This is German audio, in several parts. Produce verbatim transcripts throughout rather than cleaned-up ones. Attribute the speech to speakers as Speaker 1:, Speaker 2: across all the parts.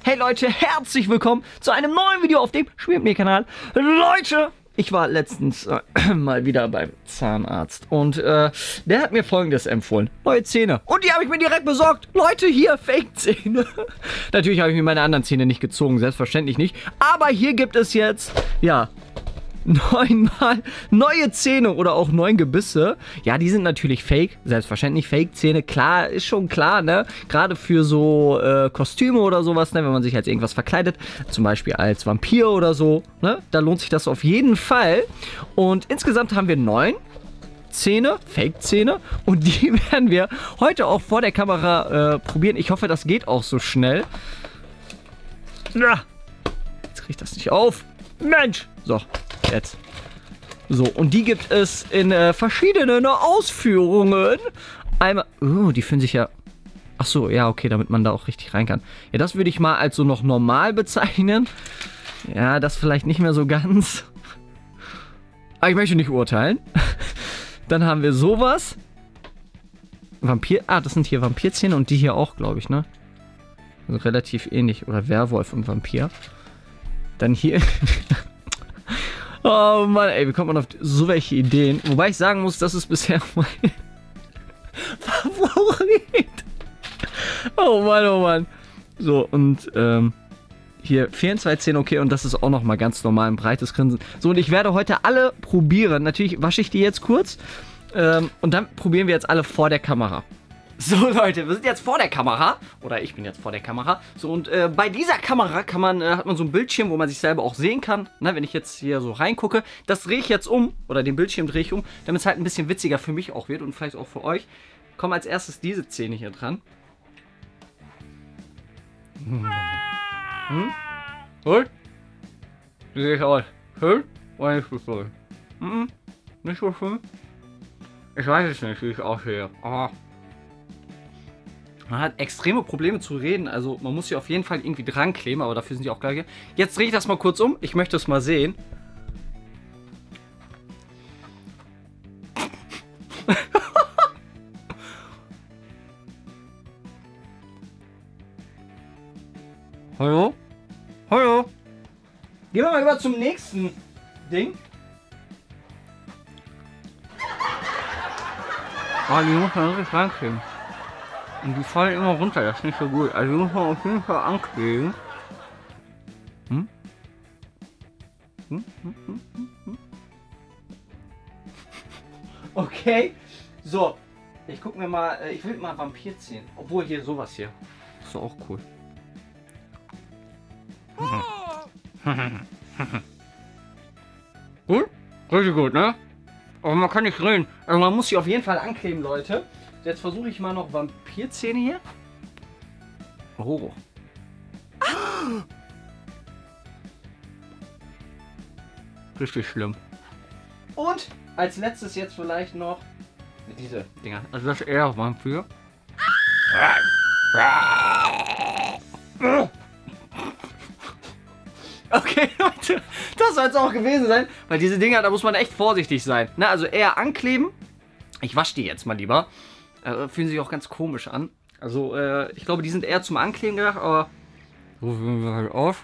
Speaker 1: Hey Leute, herzlich willkommen zu einem neuen Video auf dem Spiel mit mir Kanal. Leute, ich war letztens äh, mal wieder beim Zahnarzt und äh, der hat mir Folgendes empfohlen. Neue Zähne. Und die habe ich mir direkt besorgt. Leute, hier, Fake-Zähne. Natürlich habe ich mir meine anderen Zähne nicht gezogen, selbstverständlich nicht. Aber hier gibt es jetzt, ja, neunmal neue Zähne oder auch neun Gebisse. Ja, die sind natürlich fake, selbstverständlich Fake-Zähne, klar, ist schon klar, ne? Gerade für so äh, Kostüme oder sowas, ne? Wenn man sich als irgendwas verkleidet, zum Beispiel als Vampir oder so, ne? Da lohnt sich das auf jeden Fall. Und insgesamt haben wir neun Zähne, Fake-Zähne, und die werden wir heute auch vor der Kamera äh, probieren. Ich hoffe, das geht auch so schnell. Na, jetzt kriege ich das nicht auf. Mensch! So, jetzt. So, und die gibt es in äh, verschiedenen Ausführungen. Einmal, oh, die fühlen sich ja... Ach so, ja, okay, damit man da auch richtig rein kann. Ja, das würde ich mal als so noch normal bezeichnen. Ja, das vielleicht nicht mehr so ganz. Aber ich möchte nicht urteilen. Dann haben wir sowas. Vampir... Ah, das sind hier Vampirzähne und die hier auch, glaube ich, ne? Also relativ ähnlich. Oder Werwolf und Vampir. Dann hier... Oh Mann, ey, wie kommt man auf so welche Ideen? Wobei ich sagen muss, das ist bisher mein Favorit. Oh Mann, oh Mann. So, und ähm, hier fehlen zwei Zähne, okay, und das ist auch nochmal ganz normal ein breites Grinsen. So, und ich werde heute alle probieren. Natürlich wasche ich die jetzt kurz. Ähm, und dann probieren wir jetzt alle vor der Kamera. So Leute, wir sind jetzt vor der Kamera, oder ich bin jetzt vor der Kamera. So, und äh, bei dieser Kamera kann man, äh, hat man so ein Bildschirm, wo man sich selber auch sehen kann. Na, wenn ich jetzt hier so reingucke, das drehe ich jetzt um, oder den Bildschirm drehe ich um, damit es halt ein bisschen witziger für mich auch wird und vielleicht auch für euch. Kommen als erstes diese Zähne hier dran. Hm? Gut? Wie sehe ich aus? Schön? Oder nicht so schön? Mhm. Nicht so schön? Ich weiß es nicht, wie ich aussehe. Oh. Man hat extreme Probleme zu reden, also man muss sie auf jeden Fall irgendwie dran kleben, aber dafür sind die auch gleich. Jetzt drehe ich das mal kurz um, ich möchte es mal sehen. Hallo? Hallo? Gehen wir mal über zum nächsten Ding. Ah, die muss man richtig rankleben. Und die fallen immer runter, das ist nicht so gut. Also muss man auf jeden Fall ankleben. Hm? Hm? Hm? Hm? Hm? Okay, so. Ich guck mir mal, ich will mal Vampirzähne. Obwohl hier sowas hier. Ist doch auch cool. Gut? Richtig gut, ne? Aber man kann nicht reden. Also man muss sie auf jeden Fall ankleben, Leute. Jetzt versuche ich mal noch Vampirzähne hier. Oh. Richtig schlimm. Und als letztes jetzt vielleicht noch diese Dinger. Also das ist eher Vampir. Okay, Leute, das soll es auch gewesen sein. Weil diese Dinger, da muss man echt vorsichtig sein. Na, also eher ankleben. Ich wasche die jetzt mal lieber. Äh, fühlen sich auch ganz komisch an. Also, äh, ich glaube, die sind eher zum Ankleben gedacht, aber so sehen wir halt aus.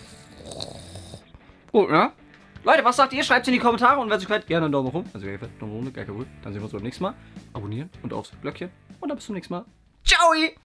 Speaker 1: Gut, ne? Leute, was sagt ihr? Schreibt es in die Kommentare und wenn es euch gefällt, gerne einen Daumen hoch. Also, Daumen runter, geil, cool. Dann sehen wir uns beim nächsten Mal. Abonnieren und aufs Glöckchen. Und dann bis zum nächsten Mal. Ciao!